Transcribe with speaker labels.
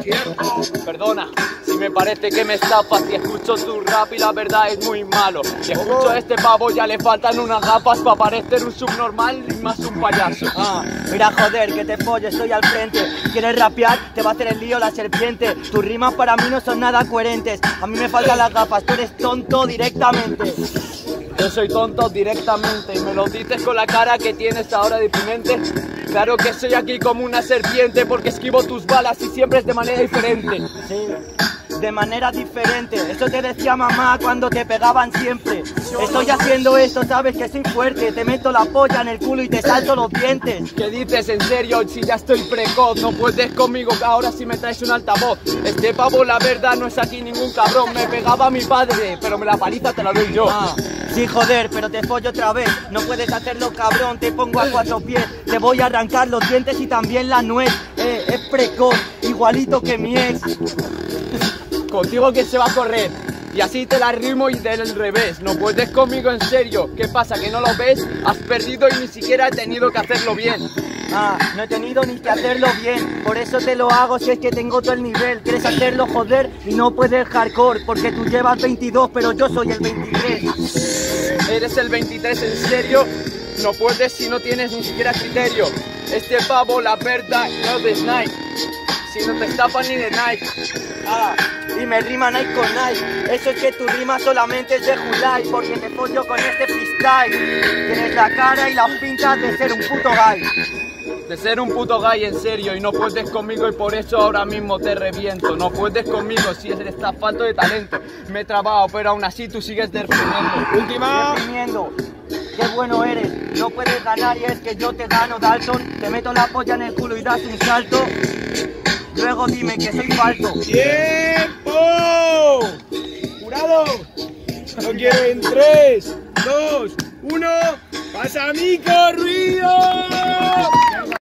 Speaker 1: Perdona, si me parece que me estafas y escucho tu rap y la verdad es muy malo. Si escucho a este pavo ya le faltan unas gafas para parecer un subnormal y más un payaso.
Speaker 2: Mira joder, que te follo, estoy al frente. ¿Quieres rapear? Te va a hacer el lío la serpiente. Tus rimas para mí no son nada coherentes. A mí me faltan las gafas, tú eres tonto directamente.
Speaker 1: Yo soy tonto directamente y me lo dices con la cara que tienes ahora deprimente. Claro que soy aquí como una serpiente porque esquivo tus balas y siempre es de manera diferente.
Speaker 2: Sí, de manera diferente. Eso te decía mamá cuando te pegaban siempre. Estoy haciendo esto, sabes que soy fuerte. Te meto la polla en el culo y te salto los dientes.
Speaker 1: ¿Qué dices en serio? Si ya estoy precoz, no puedes conmigo ahora si me traes un altavoz. Este pavo la verdad no es aquí ningún cabrón. Me pegaba a mi padre, pero me la paliza te la doy yo.
Speaker 2: Sí, joder, pero te follo otra vez. No puedes hacerlo, cabrón, te pongo a 4 pies. Te voy a arrancar los dientes y también la nuez. Es precoz, igualito que mi ex.
Speaker 1: Contigo que se va a correr. Y así te la rimo y del revés. No puedes conmigo en serio. ¿Qué pasa? ¿Que no lo ves? Has perdido y ni siquiera he tenido que hacerlo bien.
Speaker 2: No he tenido ni que hacerlo bien. Por eso te lo hago si es que tengo todo el nivel. Quieres hacerlo joder y no puedes hardcore. Porque tú llevas 22 pero yo soy el 23.
Speaker 1: ¿Eres el 23 en serio? No puedes si no tienes ni siquiera criterio. Este pavo la verdad no de Nike. Si no te estafan ni de Nike.
Speaker 2: Y me rima Nike con Nike. Eso es que tu rima solamente es de Julai. Porque te follo con este freestyle. Tienes la cara y las pintas de ser un puto gay.
Speaker 1: De ser un puto gay en serio y no puedes conmigo y por eso ahora mismo te reviento. No puedes conmigo si eres falto de talento. Me he trabado pero aún así tú sigues defendiendo.
Speaker 2: Última. Qué bueno eres, no puedes ganar y es que yo te gano, Dalton. Te meto la polla en el culo y das un salto. Luego dime que soy falso.
Speaker 3: ¡Tiempo! ¡Jurado! No quiero en 3, 2, 1. ¡Pasa Mico Ruido!